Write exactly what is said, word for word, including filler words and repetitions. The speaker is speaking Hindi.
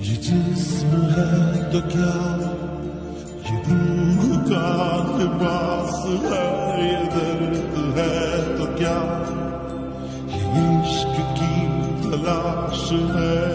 ये जिस्म है तो क्या, ये रूह का लिबास है, ये दर्द है तो क्या, ये इश्क की तलाश है।